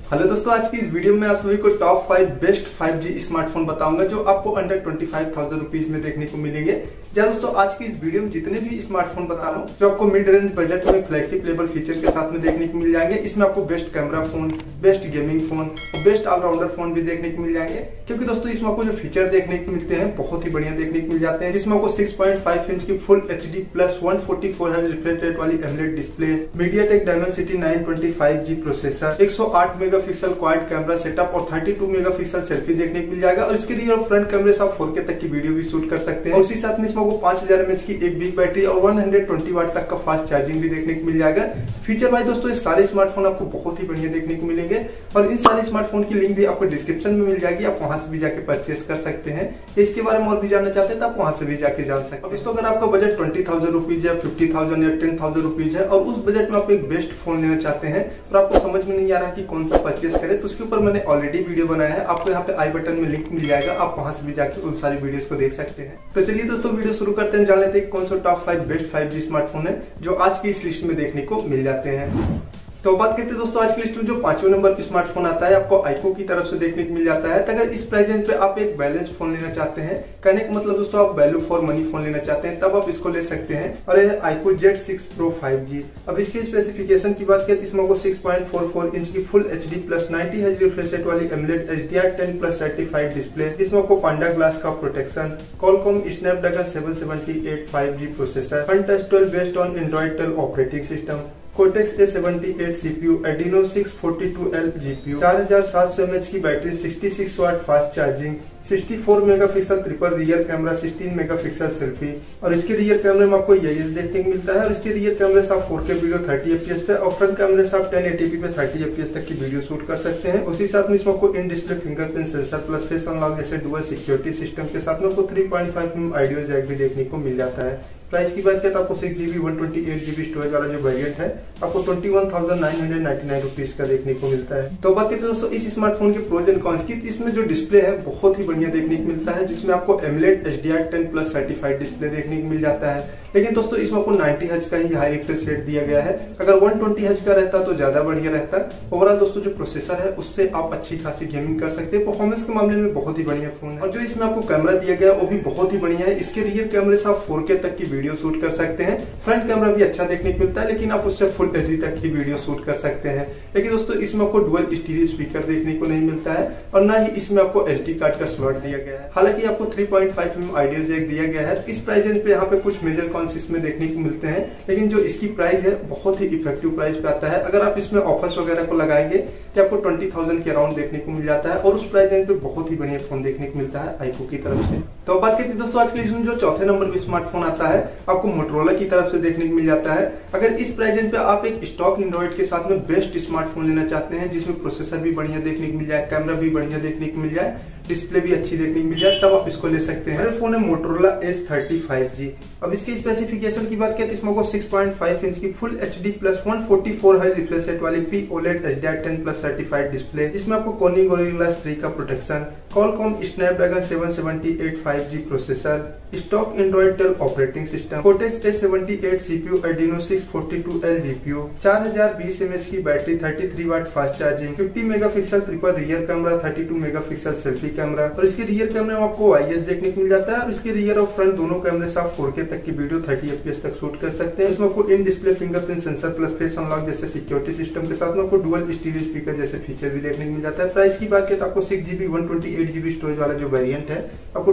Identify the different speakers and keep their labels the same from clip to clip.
Speaker 1: Hello दोस्तों, आज की इस वीडियो में आप सभी को टॉप 5 बेस्ट 5G स्मार्टफोन बताऊंगा जो आपको अंडर 25,000 रुपीज में देखने को मिलेंगे। या दोस्तों, आज की इस वीडियो में जितने भी स्मार्टफोन बता रहा हूँ जो आपको मिड रेंज बजट में फ्लैगशिप लेवल फीचर के साथ में देखने को मिल जाएंगे। इसमें आपको best camera phone, best gaming phone और बेस्ट ऑलराउंडर फोन भी देखने को मिल जाएंगे। क्योंकि दोस्तों इसमें आपको जो फीचर देखने को मिलते हैं बहुत ही बढ़िया देखने को मिल जाते हैं, जिसमें आपको 6.5 इंच की full HD plus 144 hertz refresh rate वाली AMOLED display, MediaTek Dimensity 925G processor, 108 megapixel quad camera setup और 32 मेगापिक्सल सेल्फी देखने को मिल जाएगा। और इसके रियर और फ्रंट कैमरे से आप 4K तक की वीडियो भी शूट कर सकते हैं। और उसी साथ में इसमें आपको 5000 mAh की एक बिग बैटरी और 120 वाट तक का फास्ट चार्जिंग भी देखने को मिल जाएगा। फीचर वाइज दोस्तों ये सारे स्मार्टफोन आपको बहुत ही बढ़िया देखने को मिलेंगे और इन सारे स्मार्टफोन की लिंक भी आपको डिस्क्रिप्शन में मिल जाएगी, आप वहां से भी जाके परचेस कर सकते हैं। इसके बारे में और भी जानना चाहते हैं तो आप वहां से भी जाके जान सकते हैं। दोस्तों, अगर आपका बजट 20,000 रुपीज है, 50,000 या 10,000 रुपीज है और उस बजट में आप एक बेस्ट फोन लेना चाहते हैं और आपको समझ में नहीं आ रहा कि कौन सा परचेस करें, तो उसके ऊपर मैंने ऑलरेडी वीडियो बनाया है। आपको यहाँ पे आई बटन में लिंक मिल जाएगा, आप वहां से भी जाके उन सारी वीडियोस को देख सकते हैं। तो चलिए दोस्तों वीडियो शुरू करते हैं, जान लेते हैं कौन सा टॉप 5 बेस्ट 5G स्मार्टफोन है जो आज की इस लिस्ट में देखने को मिल जाते हैं। तो बात करते हैं दोस्तों आज की लिस्ट में जो 5वें नंबर पे स्मार्टफोन आता है आपको आईको की तरफ से देखने को मिल जाता है। तो अगर इस प्राइस रेंज पे आप एक बैलेंस फोन लेना चाहते हैं, कहने का मतलब दोस्तों आप वैल्यू फॉर मनी फोन लेना चाहते हैं, तब आप इसको ले सकते हैं। और ये आईको Z6 Pro 5G। अब इसके स्पेसिफिकेशन की बात करें तो इसमें आपको 6.44 इंच की full HD plus 90 hertz refresh rate वाली AMOLED HDR10 plus certified display, जिसमें आपको पांडा ग्लास का protection, Qualcomm Snapdragon 778 5G processor, front touch 12 based on Android 12 operating system, Cortex A78 CPU, Adreno 642L GPU, 4700 mAh की battery, 66 watt fast charging, 64 megapixel triple rear camera, 16 megapixel selfie. और इसके rear कैमरे में आपको ये देखने को मिलता है। और इसके रियर कैमरे से आप 4K वीडियो 30 FPS पे और फ्रंट कैमरे से आप 1080p पे 30 FPS तक की वीडियो शूट कर सकते हैं। उसी साथ में इसमें आपको in display fingerprint sensor plus face unlock जैसे डुअल सिक्योरिटी सिस्टम के साथ में आपको 3.5mm ऑडियो जैक भी देखने को मिल जाता है। प्राइस की बात करें तो आपको 6GB 128GB स्टोरेज वाला जो वेरिएंट है आपको 21,999 रुपीज का देखने को मिलता है। तो बात करते हैं दोस्तों इस स्मार्टफोन के प्रोज एंड कॉन्स की। इसमें जो डिस्प्ले है बहुत ही बढ़िया देखने को मिलता है, जिसमें आपको AMOLED HDR10 plus certified display देखने को मिल जाता है। लेकिन दोस्तों इसमें आपको 90 हर्ट्ज का ही हाई रिफ्रेश रेट दिया गया है। अगर 120 हर्ट्ज का रहता तो ज्यादा बढ़िया रहता। ओवरऑल दोस्तों जो प्रोसेसर है उससे आप अच्छी खासी गेमिंग कर सकते हैं। परफॉर्मेंस के मामले में बहुत ही बढ़िया फोन है। और जो इसमें आपको कैमरा दिया गया है वो भी बहुत ही बढ़िया है। इसके रियर कैमरे से आप 4K तक की वीडियो शूट कर सकते हैं। फ्रंट कैमरा भी अच्छा देखने को मिलता है, लेकिन आप उससे फुल HD तक की वीडियो शूट कर सकते हैं। लेकिन दोस्तों इसमें आपको डुअल स्टीरियो स्पीकर देखने को नहीं मिलता है और ना ही इसमें आपको SD कार्ड का स्लॉट दिया गया है। हालांकि आपको 3.5mm ऑडियो जैक दिया गया है। इस प्राइस रेंज पे यहाँ पे कुछ मेजर कॉन्स इसमें देखने को मिलते हैं, लेकिन जो इसकी प्राइस है बहुत ही इफेक्टिव प्राइस पे आता है। अगर आप इसमें ऑफर्स वगैरह को लगाएंगे तो आपको 20,000 के अराउंड देखने को मिल जाता है और उस प्राइस रेंज पे बहुत ही बढ़िया फोन देखने को मिलता है आईको की तरफ से। तो बात करते हैं दोस्तों आज के लिए जो चौथे नंबर पे स्मार्टफोन आता है आपको मोटोरोला की तरफ से देखने को मिल जाता है। अगर इस प्राइस रेंज पे आप एक स्टॉक एंड्रॉइड के साथ में बेस्ट स्मार्टफोन लेना चाहते हैं, जिसमें प्रोसेसर भी बढ़िया देखने को मिल जाए, कैमरा भी बढ़िया देखने को मिल जाए, डिस्प्ले भी अच्छी देखने को मिल जाए, तब आप इसको ले सकते हैं। फोन है मोटोरोला S30 5G। अब इसके स्पेसिफिकेशन की बात करें तो इसमें 6.5 इंच की full HD plus 144 hertz refresh rate वाली OLED HDR10 plus certified display, जिसमें आपको Corning Gorilla Glass 3 का protection, Qualcomm Snapdragon 778 5G processor, stock Android 12 operating system, Cortex A78 CPU, Adreno 642L GPU, 4020 mAh की battery, 33 watt fast charging, 50 megapixel triple rear camera, 32 megapixel selfie camera. और इसके rear कैमरे में आपको IS देखने को मिल जाता है और इसके रियर और फ्रंट दोनों कैमरे से आप 4K तक की वीडियो 30 FPS तक शूट कर सकते हैं। इसमें आपको in display fingerprint sensor plus face unlock जैसे सिक्योरिटी सिस्टम के साथ में आपको डुअल स्टीरियो स्पीकर जैसे फीचर भी देखने को मिल जाता है। प्राइस की बात करें तो आपको 6GB 128GB स्टोरेज वाला जो वेरिएंट है आपको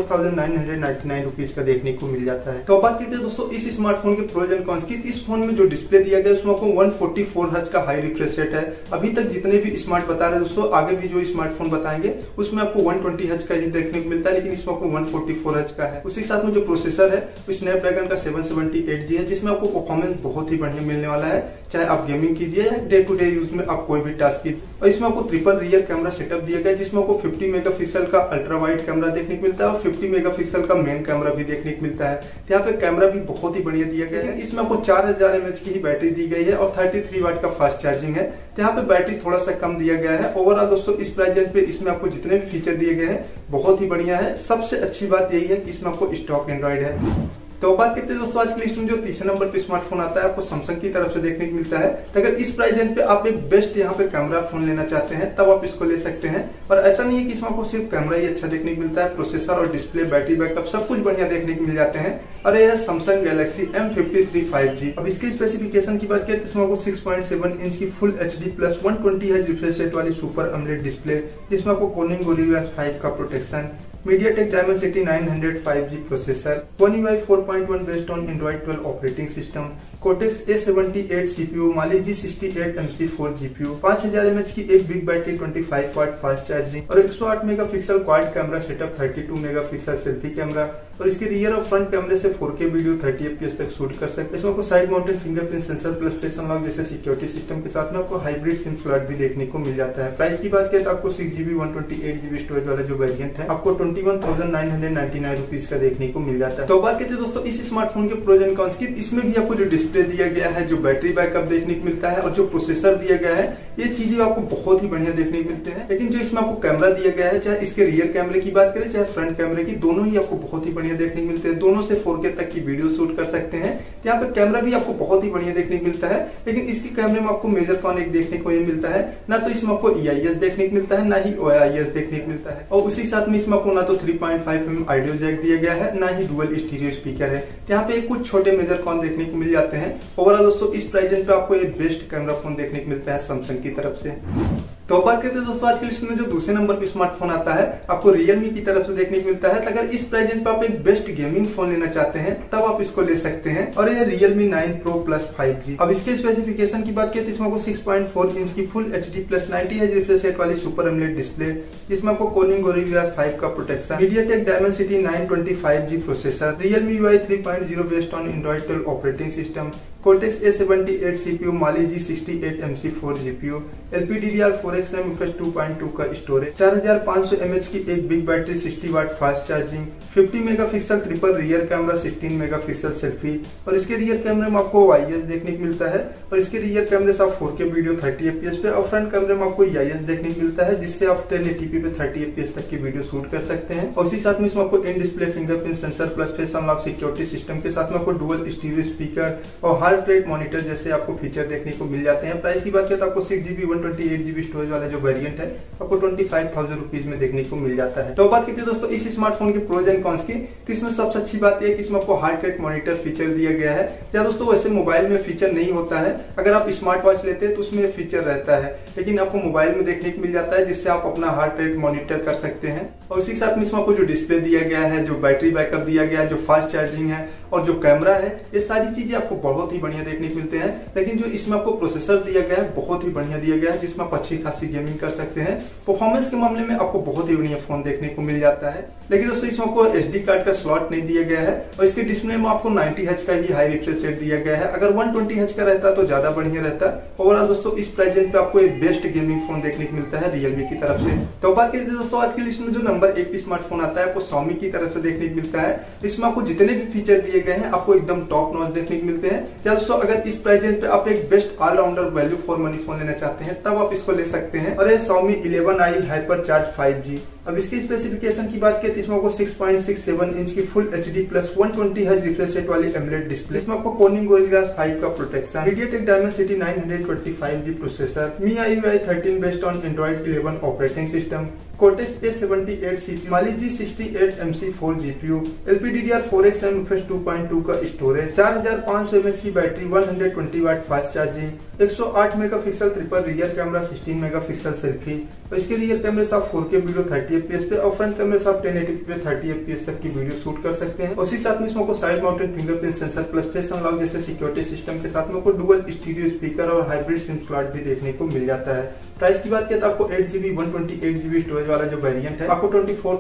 Speaker 1: 24,999 रुपीज का देखने को मिल जाता है। तो बात करते हैं दोस्तों इस स्मार्टफोन के प्रोज एंड कॉन्स की। इस फोन में जो डिस्प्ले दिया गया है उसमें आपको 144 हर्ट्ज का हाई रिफ्रेश रेट है। अभी तक जितने भी स्मार्ट बता रहे हैं दोस्तों, आगे भी जो स्मार्टफोन बताएंगे उसमें आपको 120 हर्ट्ज का ही देखने को मिलता है, लेकिन इसमें आपको 144 हर्ट्ज का है। उसी साथ में जो प्रोसेसर है वो स्नैपड्रैगन का 778G है, जिसमें आपको परफॉर्मेंस बहुत ही बढ़िया मिलने वाला है, चाहे आप गेमिंग कीजिए या डे टू डे यूज में आप कोई भी टास्क कीजिए। और इसमें आपको ट्रिपल रियर कैमरा सेटअप दिया गया है, जिसमें आपको 50 मेगापिक्सल का अल्ट्रा वाइड कैमरा देखने को मिलता है और 50 मेगापिक्सल का मेन कैमरा भी देखने को मिलता है। यहाँ पे कैमरा भी बहुत ही बढ़िया दिया गया है। इसमें आपको 4000 mAh की ही बैटरी दी गई है और 33 वाट का फास्ट चार्जिंग है। यहाँ पे बैटरी थोड़ा सा कम दिया गया है। ओवरऑल दोस्तों इस प्राइस रेंज पे इसमें आपको जितने भी फीचर दिए गए हैं बहुत ही बढ़िया है। सबसे अच्छी बात यही है कि इसमें आपको स्टॉक एंड्रॉइड है। तो बात करते हैं दोस्तों आज की लिस्ट में जो तीसरे नंबर पे स्मार्टफोन आता है आपको सैमसंग की तरफ से देखने को मिलता है। तो अगर इस प्राइस रेंज पे आप एक बेस्ट यहाँ पे कैमरा फोन लेना चाहते हैं तब आप इसको ले सकते हैं। और ऐसा नहीं है कि इसमें आपको सिर्फ कैमरा ही अच्छा देखने को मिलता है, प्रोसेसर और डिस्प्ले, बैटरी बैकअप सब कुछ बढ़िया देखने को मिल जाते हैं। और यह है सैमसंग गैलेक्सी M53 5G। अब इसके स्पेसिफिकेशन की बात करें तो इसमें आपको 6.7 इंच की full HD plus 120 hertz refresh rate वाली सुपर AMOLED डिस्प्ले, जिसमें आपको Corning Gorilla 5 का protection, MediaTek Dimensity 900 5G processor, One UI 4.1 based on Android 12 operating system, Cortex A78 CPU, Mali G68 MC4 GPU, 5000 mAh की एक big battery, 25 watt fast charging और 108 megapixel quad camera setup, 32 megapixel selfie camera और इसके rear और front कैमरे से 4K video 30 FPS तक shoot कर सकते हैं। इसमें आपको side mounted fingerprint sensor plus face unlock जैसे सिक्योरिटी सिस्टम के साथ में आपको हाइब्रिड सिम स्लॉट भी देखने को मिल जाता है। प्राइस की बात करें तो आपको 6GB 128GB स्टोरेज वाला जो वेरिएंट है आपको 21,999 रुपीज का देखने को मिल जाता है। तो बात करते हैं दोस्तों इस स्मार्टफोन के प्रोज एंड कॉन्स की। इसमें भी आपको जो डिस्प्ले दिया गया है, जो बैटरी बैकअप देखने को मिलता है और जो प्रोसेसर दिया गया है, ये चीजें आपको बहुत ही बढ़िया देखने को मिलते हैं। लेकिन जो इसमें आपको कैमरा दिया गया है, चाहे इसके रियर कैमरे की बात करें चाहे फ्रंट कैमरे की, दोनों ही आपको बहुत ही बढ़िया देखने को मिलते हैं। दोनों से 4K तक की वीडियो शूट कर सकते हैं। यहाँ पे कैमरा भी आपको बहुत ही बढ़िया देखने को मिलता है। लेकिन इसके कैमरे में आपको मेजर कॉन एक देखने को ये मिलता है, ना तो इसमें आपको EIS देखने को मिलता है, ना ही OIS देखने को मिलता है। और उसी साथ में इसमें आपको ना तो 3.5mm ऑडियो जैक दिया गया है, ना ही डुअल स्टीरियो स्पीकर है। यहाँ पे कुछ छोटे मेजर कॉन देखने को मिल जाते हैं। ओवरऑल दोस्तों इस प्राइस रेंज पे आपको ये बेस्ट कैमरा फोन देखने को मिलता है सैमसंग की तरफ से। तो बात करते हैं दोस्तों आज की लिस्ट में जो दूसरे नंबर पे स्मार्टफोन आता है आपको Realme की तरफ से देखने को मिलता है। तो अगर इस प्राइस रेंज पे आप एक बेस्ट गेमिंग फोन लेना चाहते हैं तब आप इसको ले सकते हैं। और ये Realme 9 Pro Plus 5G। अब इसके स्पेसिफिकेशन की बात करें तो इसमें आपको 6.4 इंच की full HD plus 90 hertz refresh rate वाली सुपर AMOLED डिस्प्ले, जिसमें आपको Corning Gorilla 5 का protection, MediaTek Dimensity 920 5G processor, Realme UI 3.0 based on Android 12 operating system, Cortex A78 CPU, Mali G68 MC4 GPU, LPDDR4X RAM UFS 2.2 का storage, 4500 mAh की एक big battery, 60 watt fast charging, 50 megapixel triple rear camera, 16 megapixel selfie और इसके rear कैमरे में आपको OIS देखने को मिलता है। और इसके रियर कैमरे से आप 4K वीडियो 30 FPS पे और फ्रंट कैमरे में आपको EIS देखने को मिलता है, जिससे आप 1080p पे 30 FPS तक की वीडियो शूट कर सकते हैं। और उसी साथ में इसमें आपको in display fingerprint sensor plus face unlock security system के साथ में आपको डुअल स्टीरियो स्पीकर और हार्ट रेट मॉनिटर जैसे आपको फीचर देखने को मिल जाते हैं। प्राइस की बात करें तो आपको 6GB 128GB स्टोरेज वाला जो वेरिएंट है आपको 25,000 रुपीज में देखने को मिल जाता है। तो बात करते हैं दोस्तों इस स्मार्टफोन के प्रोज एंड कॉन्स की। तो इसमें सबसे अच्छी बात यह है कि इसमें आपको हार्ट रेट मॉनिटर फीचर दिया गया है। या दोस्तों वैसे मोबाइल में फीचर नहीं होता है, अगर आप स्मार्ट वॉच लेते हैं तो उसमें फीचर रहता है, लेकिन आपको मोबाइल में देखने को मिल जाता है, जिससे आप अपना हार्ट रेट मॉनिटर कर सकते हैं। और उसी साथ में इसमें आपको जो डिस्प्ले दिया गया है, जो बैटरी बैकअप दिया गया है, जो फास्ट चार्जिंग है और जो कैमरा है, ये सारी चीजें आपको बहुत ही बढ़िया देखने को मिलते हैं। लेकिन जो इसमें आपको प्रोसेसर दिया गया है बहुत ही बढ़िया दिया गया है, जिसमें आप अच्छी खासी गेमिंग कर सकते हैं। परफॉर्मेंस के मामले में आपको बहुत ही बढ़िया फोन देखने को मिल जाता है। लेकिन दोस्तों इसमें आपको SD कार्ड का स्लॉट नहीं दिया गया है और इसके डिस्प्ले में आपको 90 हर्ट्ज का ही हाई रिफ्रेश रेट दिया गया है। अगर 120 हर्ट्ज का रहता तो ज्यादा बढ़िया रहता। ओवरऑल दोस्तों इस प्राइस रेंज पे आपको एक बेस्ट गेमिंग फोन देखने को मिलता है Realme की तरफ से। तो बात करते हैं दोस्तों आज की लिस्ट में जो नंबर 1 स्मार्टफोन आता है आपको Xiaomi की तरफ से देखने को मिलता है। इसमें आपको जितने भी फीचर दिए गए हैं आपको एकदम टॉप नॉच देखने को मिलते हैं। या दोस्तों अगर इस प्राइस रेंज पे आप एक best allrounder value for money phone लेना चाहते हैं तब आप इसको ले सकते हैं। और ये Xiaomi 11i HyperCharge 5G। अब इसकी स्पेसिफिकेशन की बात करें तो इसमें आपको 6.67 इंच की full HD plus 120 hertz refresh rate वाली AMOLED डिस्प्ले, इसमें आपको Corning Gorilla 5 का protection, MediaTek Dimensity 920 5G processor, MIUI 13 based on Android 11 operating system, Cortex A78 CPU, Mali G68 MC4 GPU, LPDDR4X RAM UFS 2.2 का storage, 4500 mAh की battery, 120 watt fast charging, 108 megapixel triple rear camera, 16 megapixel selfie और इसके rear कैमरे से आप 4K video 30 FPS पे और front कैमरे से आप 1080p पे 30 FPS तक की वीडियो शूट कर सकते हैं। उसी साथ में इसमें आपको side mounted fingerprint sensor plus face unlock जैसे सिक्योरिटी सिस्टम के साथ में आपको डुअल स्टीरियो स्पीकर और हाइब्रिड सिम स्लॉट भी देखने को मिल जाता है। प्राइस की बात करें तो आपको 8GB 128GB स्टोरेज वाला जो वेरिएंट है आपको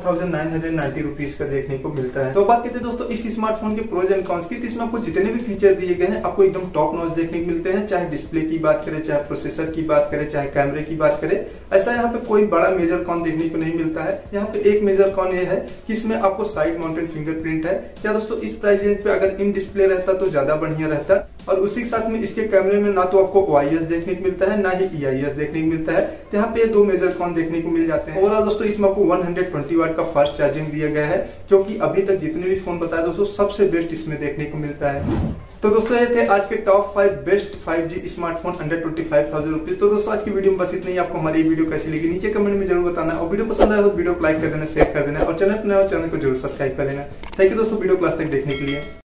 Speaker 1: 24,990 रुपीज का देखने को मिलता है। तो बात करते हैं दोस्तों इस स्मार्टफोन के प्रोज एंड कॉन्स की। इसमें आपको जितने भी फीचर दिए गए हैं आपको एकदम टॉप नॉच देखने को मिलते हैं, चाहे डिस्प्ले की बात करें, चाहे प्रोसेसर की बात करें, चाहे कैमरे की बात करें। ऐसा यहाँ पे कोई बड़ा मेजर कॉन देखने को नहीं मिलता है। यहाँ पे एक मेजर कॉन ये है कि इसमें आपको साइड माउंटेड फिंगरप्रिंट है। क्या दोस्तों, इस प्राइस रेंज पे अगर इन डिस्प्ले रहता तो ज्यादा बढ़िया रहता। और उसी के साथ में इसके कैमरे में ना तो आपको OIS देखने को मिलता है, ना ही EIS देखने को मिलता है। तो यहाँ पे दो मेजर कॉन देखने को मिल जाते हैं। ओवरऑल दोस्तों इसमें आपको 120 वाट का फास्ट चार्जिंग दिया गया है, जो कि अभी तक जितने भी फोन बताए दोस्तों सबसे बेस्ट इसमें देखने को मिलता है। तो दोस्तों ये थे आज के top 5 best 5G smartphone under 25,000 rupees. तो दोस्तों आज की वीडियो में बस इतना ही। आपको हमारी वीडियो कैसी लगी नीचे कमेंट में जरूर बताना, और वीडियो पसंद आया तो वीडियो को लाइक कर देना, शेयर कर देना, और चैनल पर नया हो चैनल को जरूर सब्सक्राइब कर लेना। थैंक यू दोस्तों वीडियो क्लास तक देखने के लिए।